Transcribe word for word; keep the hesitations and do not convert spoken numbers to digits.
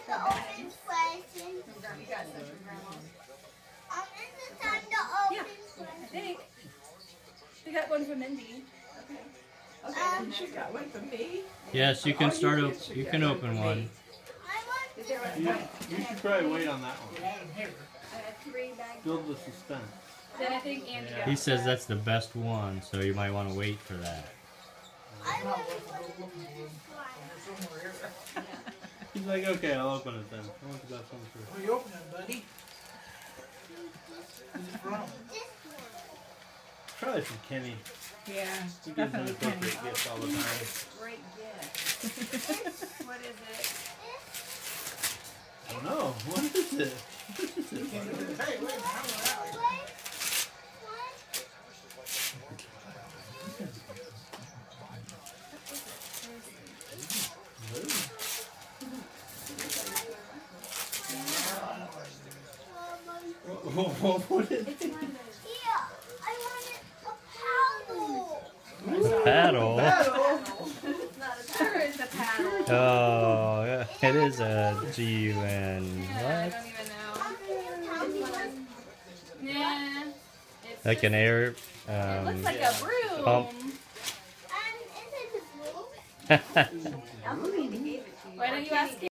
to open presents. Um, is it time to open Yeah, presents? I think. We got one from Mindy. Okay. Okay, Um, then she got one from me. Yes, you can start. Op you can open one. I want Is there You, one? you should probably wait on that one. I had three bags. Build the suspense. Then I think Andy got He says that's the best one, so you might want to wait for that. I want to do this one. He's like, okay, I'll open it then. I want the best one first. What are you opening, buddy? Who's it from? This one. Probably from Kenny. Yeah, He gives definitely inappropriate Kenny. gifts all the time. Great gift. What is it? I don't know. What is it? What is it? Hey, wait, how about Wait, What, what, what is it? yeah, I wanted a paddle. Paddle. Sure is a paddle. Oh, yeah, it is a G U N. Yeah, I What? don't even know. Um, can you tell me what? Yeah. It's Like an just- air. It Um, looks like a broom. pump. Um, is it a blue? Elsie gave it to you. Why don't you ask